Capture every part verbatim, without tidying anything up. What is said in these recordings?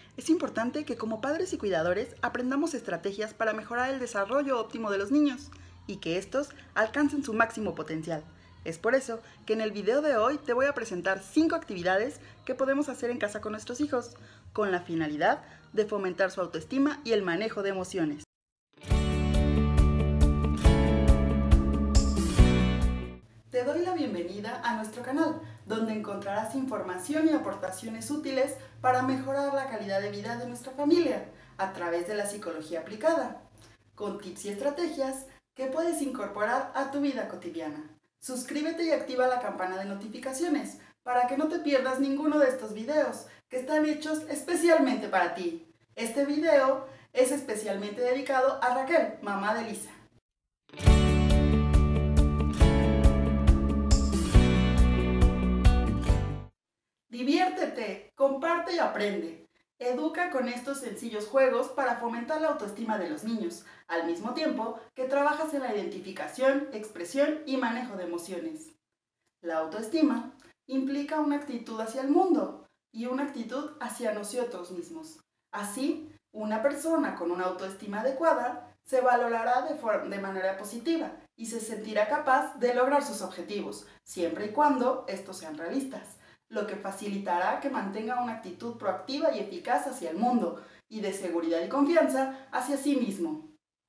Es importante que como padres y cuidadores aprendamos estrategias para mejorar el desarrollo óptimo de los niños y que estos alcancen su máximo potencial. Es por eso que en el video de hoy te voy a presentar cinco actividades que podemos hacer en casa con nuestros hijos, con la finalidad de fomentar su autoestima y el manejo de emociones. Te doy la bienvenida a nuestro canal, donde encontrarás información y aportaciones útiles para mejorar la calidad de vida de nuestra familia a través de la psicología aplicada, con tips y estrategias que puedes incorporar a tu vida cotidiana. Suscríbete y activa la campana de notificaciones para que no te pierdas ninguno de estos videos que están hechos especialmente para ti. Este video es especialmente dedicado a Raquel, mamá de Lisa. Diviértete, comparte y aprende. Educa con estos sencillos juegos para fomentar la autoestima de los niños, al mismo tiempo que trabajas en la identificación, expresión y manejo de emociones. La autoestima implica una actitud hacia el mundo y una actitud hacia nosotros mismos. Así, una persona con una autoestima adecuada se valorará de, de manera positiva y se sentirá capaz de lograr sus objetivos, siempre y cuando estos sean realistas, lo que facilitará que mantenga una actitud proactiva y eficaz hacia el mundo y de seguridad y confianza hacia sí mismo.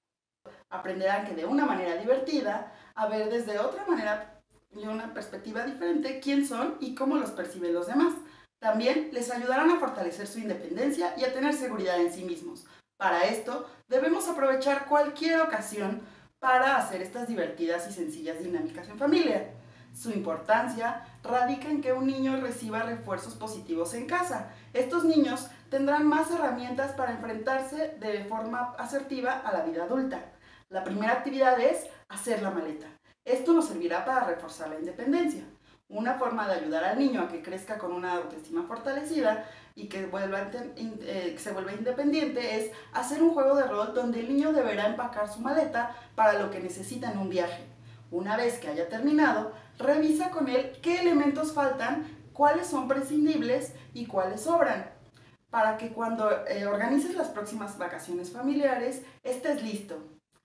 Aprenderán que de una manera divertida, a ver desde otra manera y una perspectiva diferente quién son y cómo los perciben los demás. También les ayudarán a fortalecer su independencia y a tener seguridad en sí mismos. Para esto, debemos aprovechar cualquier ocasión para hacer estas divertidas y sencillas dinámicas en familia. Su importancia radica en que un niño reciba refuerzos positivos en casa. Estos niños tendrán más herramientas para enfrentarse de forma asertiva a la vida adulta. La primera actividad es hacer la maleta. Esto nos servirá para reforzar la independencia. Una forma de ayudar al niño a que crezca con una autoestima fortalecida y que vuelva, eh, se vuelva independiente es hacer un juego de rol donde el niño deberá empacar su maleta para lo que necesita en un viaje. Una vez que haya terminado, revisa con él qué elementos faltan, cuáles son prescindibles y cuáles sobran, para que cuando eh, organices las próximas vacaciones familiares estés listo.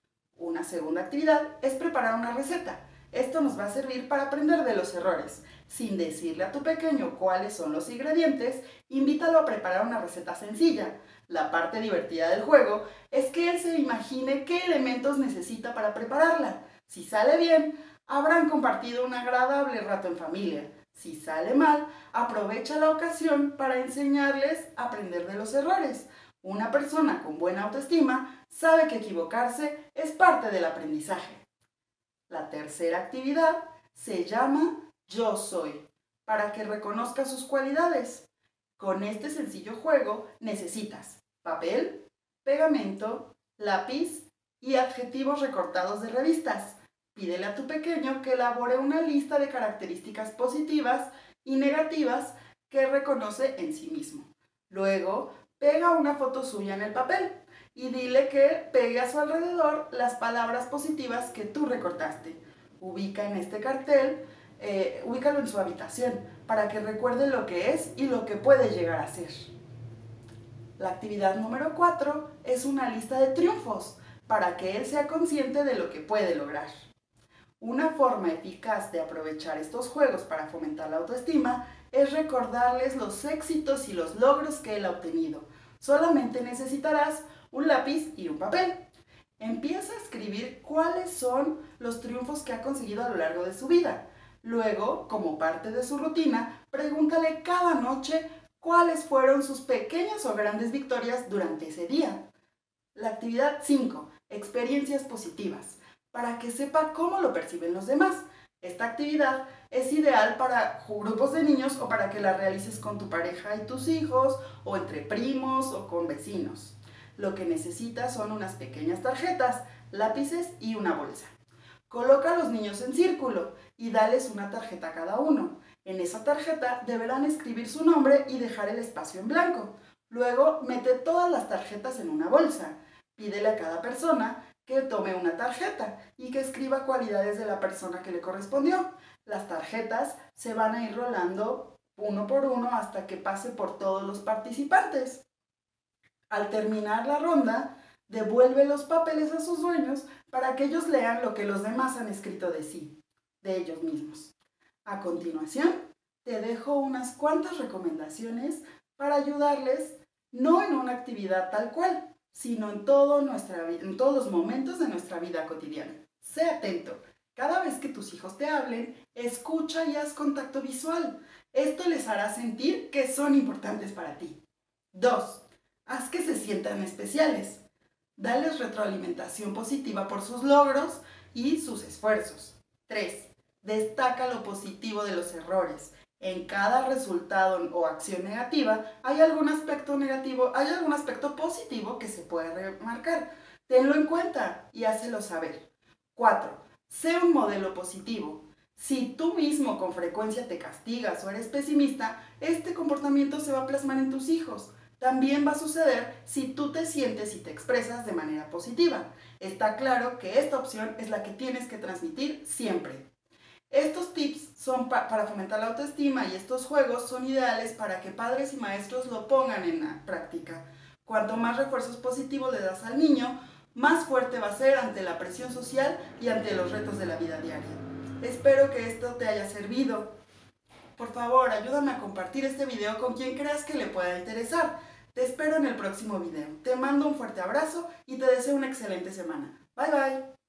Una segunda actividad es preparar una receta. Esto nos va a servir para aprender de los errores. Sin decirle a tu pequeño cuáles son los ingredientes, invítalo a preparar una receta sencilla. La parte divertida del juego es que él se imagine qué elementos necesita para prepararla. Si sale bien, habrán compartido un agradable rato en familia. Si sale mal, aprovecha la ocasión para enseñarles a aprender de los errores. Una persona con buena autoestima sabe que equivocarse es parte del aprendizaje. La tercera actividad se llama Yo Soy, para que reconozca sus cualidades. Con este sencillo juego necesitas papel, pegamento, lápiz y adjetivos recortados de revistas. Pídele a tu pequeño que elabore una lista de características positivas y negativas que reconoce en sí mismo. Luego, pega una foto suya en el papel y dile que pegue a su alrededor las palabras positivas que tú recortaste. Ubica en este cartel, eh, ubícalo en su habitación para que recuerde lo que es y lo que puede llegar a ser. La actividad número cuatro es una lista de triunfos para que él sea consciente de lo que puede lograr. Una forma eficaz de aprovechar estos juegos para fomentar la autoestima es recordarles los éxitos y los logros que él ha obtenido. Solamente necesitarás un lápiz y un papel. Empieza a escribir cuáles son los triunfos que ha conseguido a lo largo de su vida. Luego, como parte de su rutina, pregúntale cada noche cuáles fueron sus pequeñas o grandes victorias durante ese día. La actividad cinco. Experiencias positivas, para que sepa cómo lo perciben los demás. Esta actividad es ideal para grupos de niños o para que la realices con tu pareja y tus hijos, o entre primos o con vecinos. Lo que necesitas son unas pequeñas tarjetas, lápices y una bolsa. Coloca a los niños en círculo y dales una tarjeta a cada uno. En esa tarjeta deberán escribir su nombre y dejar el espacio en blanco. Luego, mete todas las tarjetas en una bolsa. Pídele a cada persona que tome una tarjeta y que escriba cualidades de la persona que le correspondió. Las tarjetas se van a ir rolando uno por uno hasta que pase por todos los participantes. Al terminar la ronda, devuelve los papeles a sus dueños para que ellos lean lo que los demás han escrito de sí, de ellos mismos. A continuación, te dejo unas cuantas recomendaciones para ayudarles, no en una actividad tal cual, sino en, todo nuestra, en todos los momentos de nuestra vida cotidiana. Sé atento. Cada vez que tus hijos te hablen, escucha y haz contacto visual. Esto les hará sentir que son importantes para ti. dos. Haz que se sientan especiales. Dales retroalimentación positiva por sus logros y sus esfuerzos. tres. Destaca lo positivo de los errores. En cada resultado o acción negativa hay algún aspecto negativo, hay algún aspecto positivo que se puede remarcar. Tenlo en cuenta y hácelo saber. cuatro. Sé un modelo positivo. Si tú mismo con frecuencia te castigas o eres pesimista, este comportamiento se va a plasmar en tus hijos. También va a suceder si tú te sientes y te expresas de manera positiva. Está claro que esta opción es la que tienes que transmitir siempre. Estos tips son pa para fomentar la autoestima y estos juegos son ideales para que padres y maestros lo pongan en la práctica. Cuanto más refuerzos positivos le das al niño, más fuerte va a ser ante la presión social y ante los retos de la vida diaria. Espero que esto te haya servido. Por favor, ayúdame a compartir este video con quien creas que le pueda interesar. Te espero en el próximo video. Te mando un fuerte abrazo y te deseo una excelente semana. Bye bye.